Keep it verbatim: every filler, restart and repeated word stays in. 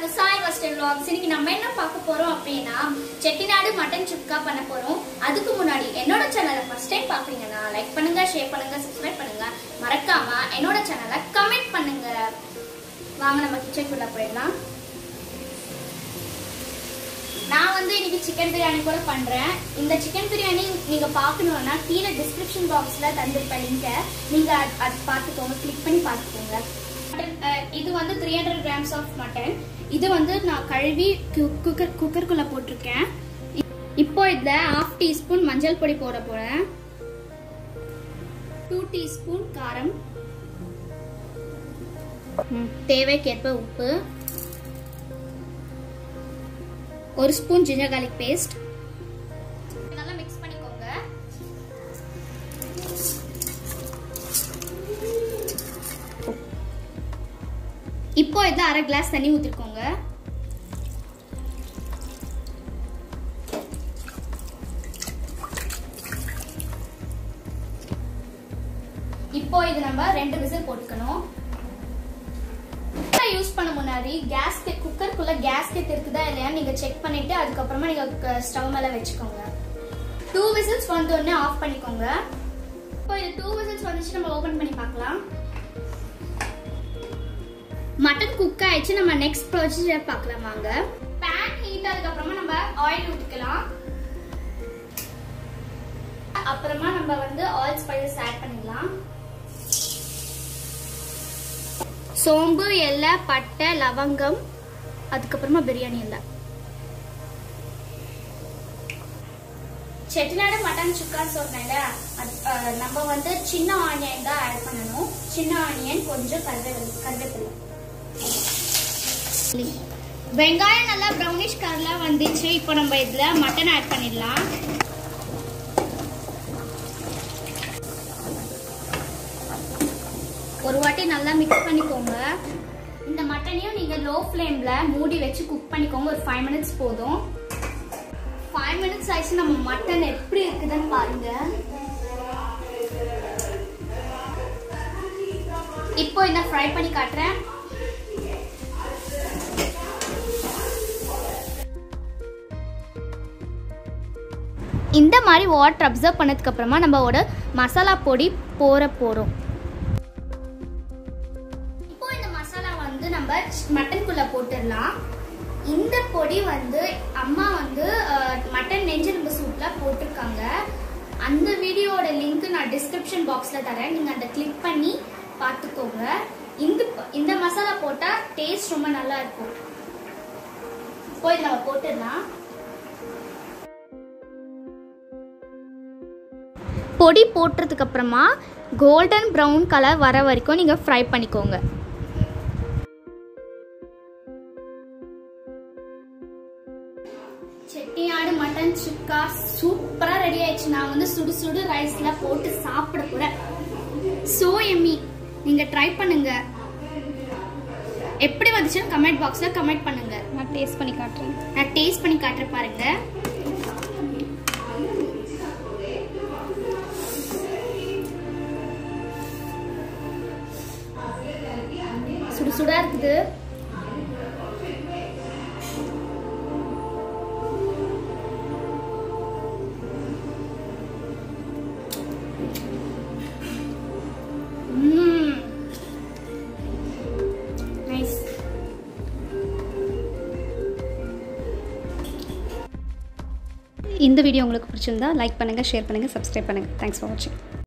to Sai Western Vlogs. இன்னைக்கு நம்ம என்ன பார்க்க போறோம் அப்படினா செட்டிநாடு மட்டன் சுக்கா பண்ண போறோம். அதுக்கு முன்னாடி என்னோட சேனலை ஃபர்ஸ்ட் டைம் பாக்குறீங்கன்னா லைக் பண்ணுங்க, ஷேர் பண்ணுங்க, சப்ஸ்கிரைப் பண்ணுங்க. மறக்காம என்னோட சேனலை கமெண்ட் பண்ணுங்க. வாங்க நம்ம கிச்சனுக்குள்ள போயிடலாம். நான் வந்து இன்னைக்கு சிக்கன் பிரியாணி கூட பண்றேன். இந்த சிக்கன் பிரியாணி நீங்க பார்க்கணும்னா கீழே டிஸ்கிரிப்ஷன் பாக்ஸ்ல தந்திருப்பேன் லிங்க். நீங்க அது பார்த்துக்கோங்க, கிளிக் பண்ணி பார்த்துக்கோங்க. இது வந்து three hundred grams of mutton. இது வந்து நான் கழுவி குக்கர் குக்கருக்குள்ள போட்டிருக்கேன். இப்போ இதுல half டீஸ்பூன் மஞ்சள் பொடி போட போறேன். two டீஸ்பூன் காரம், தேவைக்கேற்ப உப்பு, ஒரு ஸ்பூன் ஜிஞ்சர் garlic பேஸ்ட். நல்லா மிக்ஸ் பண்ணிக்கோங்க. இப்போ இதுல அரை கிளாஸ் தண்ணி ஊத்திக்கோங்க. இப்போ இது நம்ம ரெண்டு விசில் போட்டுக்கணும். யூஸ் பண்ண முன்னாடி கேஸ்கெட் குக்கருக்குள்ள கேஸ்கெட் இருக்குதா இல்லையா நீங்க செக் பண்ணிட்டு அதுக்கப்புறமா நீங்க ஸ்டவ் மேல வச்சுக்கோங்க. டூ விசில்ஸ் வந்து உடனே ஆஃப் பண்ணிக்கோங்க. இப்போ இது டூ விசில்ஸ் வந்துச்சு, நம்ம ஓபன் பண்ணி பார்க்கலாம். மட்டன் குக் ஆயிடுச்சு. நம்ம நெக்ஸ்ட் ப்ரொசீஜர் பார்க்கலாம் வாங்க. பேன் ஹீட் ஆனதுக்கு அப்புறமா நம்ம ஆயில் ஊத்திக்கலாம். அப்புறமா நம்ம வந்து ஆல் ஸ்பைசஸ் ஆட் பண்ணிடலாம். சோம்பு, எலை, பட்டை, லவங்கம், அதுக்கப்புறமா பிரியாணி எலை. செட்டிநாடு மட்டன் சுக்கா சொன்னேன்ல, நம்ம வந்து சின்ன ஆனியன் தான் ஆட் பண்ணணும். சின்ன ஆனியன், கொஞ்சம் கருவேப்பிலை கருவேப்பிலை வெங்காயம் நல்லா ப்ரௌனிஷ் கலர்ல வந்துச்சு. இப்போ நம்ம இதுல மட்டன் ஆட் பண்ணிடலாம். ஒரு வாட்டி நல்லா மிக்ஸ் பண்ணிக்கோங்க. இந்த மட்டனையும் நீங்க லோ ஃப்ளேம்ல மூடி வச்சு குக் பண்ணிக்கோங்க. ஒரு ஃபைவ் மினிட்ஸ் போதும். ஃபைவ் மினிட்ஸ் ஆயிடுச்சு. நம்ம மட்டன் எப்படி இருக்குதுன்னு பாருங்க. இப்போ இதை ஃப்ரை பண்ணி காட்டுறேன். இந்த மாதிரி வாட்டர் அப்சர்வ் பண்ணதுக்கு அப்புறமா நம்மளோட மசாலா பொடி போற போறோம். இப்போ இந்த மசாலா வந்து நம்ம மட்டனுக்குள்ள போட்டுடலாம். இந்த பொடி வந்து அம்மா வந்து மட்டன் நெஞ்செலும்பு சூப்ல போட்டிருக்காங்க. அந்த வீடியோட லிங்க் நான் டிஸ்கிரிப்ஷன் பாக்ஸ்ல தரேன். நீங்க அதை கிளிக் பண்ணி பார்த்துக்கோங்க. இந்த இந்த மசாலா போட்டா டேஸ்ட் ரொம்ப நல்லா இருக்கும். இப்போ இதை நம்ம போட்டுடலாம். பொடி போட்டதுக்கு அப்புறமா கோல்டன் ப்ரௌன் கலர் வர வரைக்கும் நீங்க ஃப்ரை பண்ணிக்கோங்க. செட்டிநாடு மட்டன் சுக்கா சூப்பரா ரெடி ஆயிடுச்சு. நான் வந்து சுடு சுடு ரைஸ்ல போட்டு சாப்பிட போறேன். So Emmy. நீங்க ட்ரை பண்ணுங்க. எப்படி வந்துச்சுன்னு கமெண்ட் பாக்ஸ்ல கமெண்ட் பண்ணுங்க. நான் டேஸ்ட் பண்ணி காட்டுறேன். நான் டேஸ்ட் பண்ணி காட்டுறேன் பாருங்க. சுடு சுடா இருக்குது. இந்த வீடியோ உங்களுக்கு பிடிச்சிருந்தா லைக் பண்ணுங்கள், ஷேர் பண்ணுங்கள், சப்ஸ்கிரைப் பண்ணுங்கள். தேங்க்ஸ் ஃபார் வாட்சிங்.